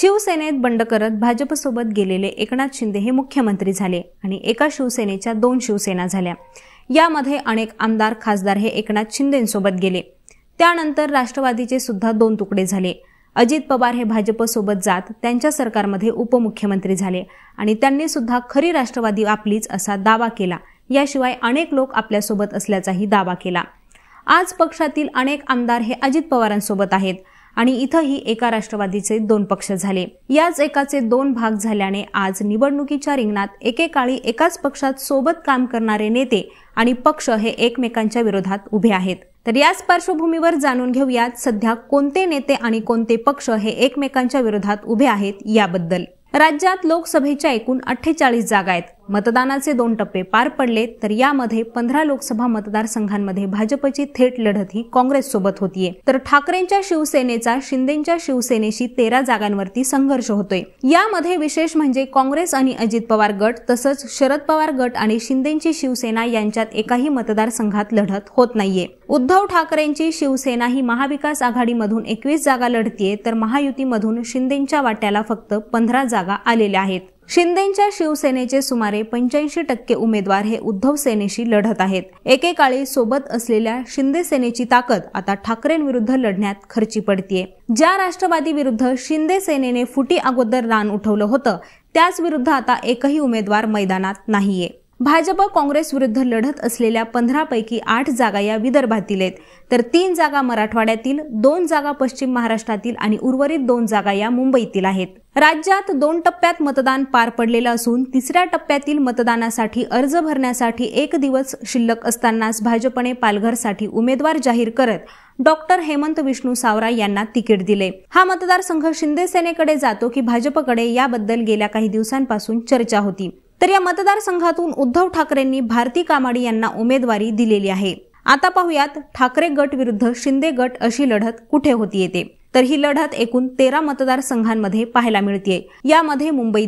शिवसेनेत बंड करत भाजपसोबत गेलेले एकनाथ शिंदे हे मुख्यमंत्री झाले आणि एका शिवसेनेच्या 2 शिवसेना झाल्या। यामध्ये अनेक आमदार खासदार हे एकनाथ शिंदेंसोबत गेले। त्यानंतर राष्ट्रवादीचे सुद्धा 2 तुकडे झाले। अजित पवार हे भाजपसोबत जात त्यांच्या सरकारमध्ये उपमुख्यमंत्री झाले आणि त्यांनी सुद्धा खरी राष्ट्रवादी आपलीच असा दावा केला। याशिवाय अनेक लोक आपल्यासोबत असल्याचाही दावा केला। आज पक्षातील अनेक आमदार हे अजित पवारांसोबत आहेत आणि इथंही एका राष्ट्रवादीचे 2 पक्ष झाले। याच एकाचे 2 भाग झाल्याने आज निवडणुकीच्या रिंगणात एकेकाळी एकाच पक्षात सोबत काम करणारे नेते आणि पक्ष हे एकमेकांच्या विरोधात उभे आहेत। तर याच पार्श्वभूमीवर जाणून घेऊयात सध्या कोणते नेते आणि कोणते पक्ष हे एकमेकांच्या विरोधात उभे आहेत याबद्दल। राज्यात लोकसभेच्या एकूण 48 जागा आहेत। मतदानाचे 2 टप्पे पार पडले तर यामध्ये 15 लोकसभा मतदारसंघांमध्ये भाजपची थेट लढत ही काँग्रेस सोबत होतीये, तर ठाकरेंच्या शिवसेनेचा शिंदेंच्या शिवसेनेशी 13 जागांवरती संघर्ष होतोय। यामध्ये विशेष म्हणजे काँग्रेस आणि अजित पवार गट तसंच शरद पवार गट आणि शिंदेंची शिवसेना यांच्यात एकाही मतदारसंघात लढत होत नाहीये। उद्धव ठाकरेंची शिवसेना ही महाविकास आघाडीमधून 21 जागा लढतीये, तर महायुतीमधून शिंदेंच्या वाट्याला फक्त 15 जागा आलेल्या आहेत। शिंदेंच्या शिवसेनेचे सुमारे 85% उमेदवार हे उद्धव सेनेशी लढत आहेत। एकेकाळी सोबत असलेल्या शिंदे सेनेची ताकद आता ठाकरेंविरुद्ध लढण्यात खर्ची पडतीये। ज्या राष्ट्रवादी विरुद्ध शिंदे सेनेने फुटी अगोदर रान उठवलं होतं त्याच विरुद्ध आता एकही उमेदवार मैदानात नाहीये। भाजप काँग्रेस विरुद्ध लढत असलेल्या 15 पैकी 8 जागा या विदर्भातील आहेत, तर 3 जागा मराठवाड्यातील, 2 जागा पश्चिम महाराष्ट्रातील आणि उर्वरित 2 जागा या मुंबईतील आहेत। राज्यात 2 टप्प्यात मतदान पार पडलेलं असून 3ऱ्या टप्प्यातील मतदानासाठी अर्ज भरण्यासाठी 1 दिवस शिल्लक असतानाच भाजपने पालघरसाठी उमेदवार जाहीर करत डॉक्टर हेमंत विष्णू सावरा यांना तिकीट दिले। हा मतदारसंघ शिंदे सेनेकडे जातो की भाजपकडे याबद्दल गेल्या काही दिवसांपासून चर्चा होती। तर या मतदारसंघातून उद्धव ठाकरेंनी भारती कामाडी यांना उमेदवारी दिलेली आहे। आता पाहूयात ठाकरे गट विरुद्ध शिंदे गट अशी लढत कुठे होती येते। तर ही लढत एकूण 13 मतदारसंघांमध्ये पाहायला मिळते। यामध्ये मुंबई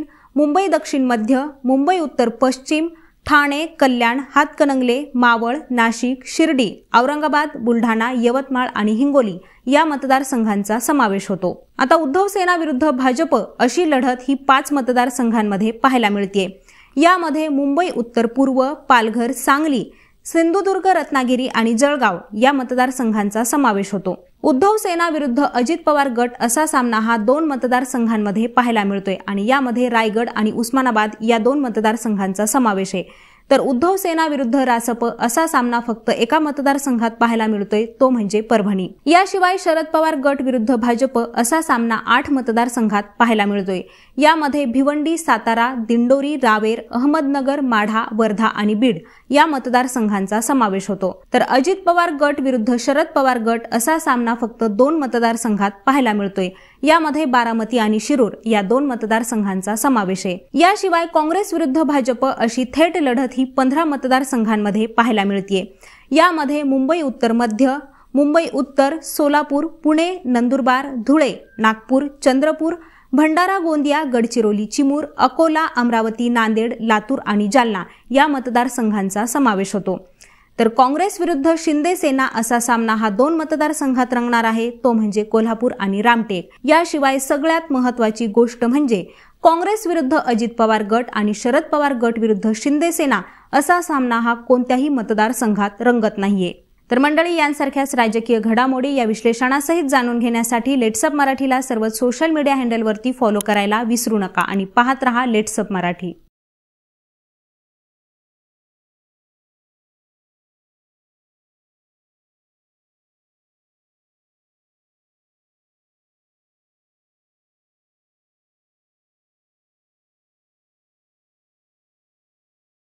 दक्षिण मध्य, मुंबई उत्तर पश्चिम, ठाणे, कल्याण, हातकणंगले, मावळ, नाशिक, शिर्डी, औरंगाबाद, बुलढाणा, यवतमाळ आणि हिंगोली या मतदारसंघांचा समावेश होतो। आता उद्धव सेना विरुद्ध भाजप अशी लढत ही 5 मतदारसंघांमध्ये पाहायला मिळते। यामध्ये मुंबई उत्तर पूर्व, पालघर, सांगली, सिंधुदुर्ग, रत्नागिरी आणि जळगाव या मतदारसंघांचा समावेश होतो। उद्धव सेना विरुद्ध अजित पवार गट असा सामना हा 2 मतदारसंघांमध्ये पाहायला मिळतोय आणि यामध्ये रायगड आणि उस्मानाबाद या 2 मतदारसंघांचा समावेश आहे। तर उद्धव सेना विरुद्ध रासप असा सामना फक्त एका मतदारसंघात पाहायला मिळतोय, तो म्हणजे परभणी। याशिवाय शरद पवार गट विरुद्ध भाजप असा सामना 8 मतदारसंघात पाहायला मिळतोय। यामध्ये भिवंडी, सातारा, दिंडोरी, रावेर, अहमदनगर, माढा, वर्धा आणि बीड या मतदारसंघांचा समावेश होतो। तर अजित पवार गट विरुद्ध शरद पवार गट असा सामना फक्त 2 मतदारसंघात पाहायला मिळतोय। यामध्ये बारामती आणि शिरूर या 2 मतदारसंघांचा समावेश आहे। याशिवाय काँग्रेस विरुद्ध भाजप अशी थेट लढत ही 15 मतदारसंघांमध्ये पाहायला मिळते। यामध्ये मुंबई उत्तर मध्य, मुंबई उत्तर, सोलापूर, पुणे, नंदुरबार, धुळे, नागपूर, चंद्रपूर, भंडारा, गोंदिया, गडचिरोली, चिमूर, अकोला, अमरावती, नांदेड, लातूर आणि जालना या मतदारसंघांचा समावेश होतो। तर काँग्रेस विरुद्ध शिंदे सेना असा सामना हा 2 मतदारसंघात रंगणार आहे, तो म्हणजे कोल्हापूर आणि रामटेक। याशिवाय सगळ्यात महत्त्वाची गोष्ट म्हणजे काँग्रेस विरुद्ध अजित पवार गट आणि शरद पवार गट विरुद्ध शिंदे सेना असा सामना हा कोणत्याही मतदारसंघात रंगत नाहीये। तर मंडळी, यांसारख्याच राजकीय घडामोडी या विश्लेषणासहित जाणून घेण्यासाठी लेट्सअप मराठीला सर्व सोशल मीडिया हँडलवरती फॉलो करायला विसरू नका आणि पाहत रहा लेट्सअप मराठी।